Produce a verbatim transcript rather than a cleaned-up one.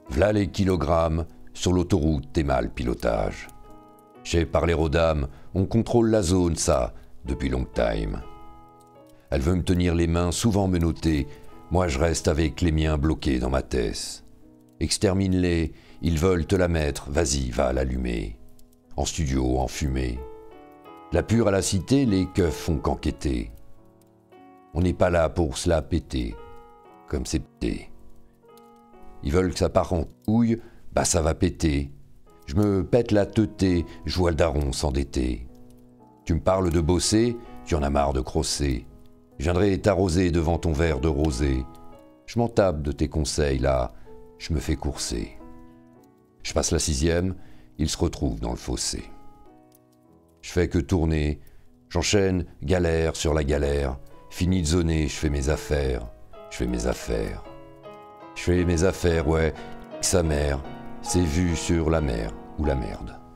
V'là les kilogrammes, sur l'autoroute t'es mal pilotage. J'ai parlé aux dames, on contrôle la zone, ça, depuis long time. Elle veut me tenir les mains, souvent me noter, moi je reste avec les miens bloqués dans ma tête. Extermine-les, ils veulent te la mettre, vas-y, va l'allumer. En studio, en fumée. La pure à la cité, les keufs font qu'enquêter. On n'est pas là pour se la péter, comme c'est pété. Ils veulent que ça part en couille, bah ça va péter. Je me pète la teutée, je vois le daron s'endetter. Tu me parles de bosser, tu en as marre de crosser. Je viendrai t'arroser devant ton verre de rosé. Je m'en tape de tes conseils là, je me fais courser. Je passe la sixième, il se retrouve dans le fossé. Je fais que tourner, j'enchaîne galère sur la galère. Fini de zoner, je fais mes affaires, je fais mes affaires. Je fais mes affaires, ouais, sa mère, c'est vu sur la mer ou la merde.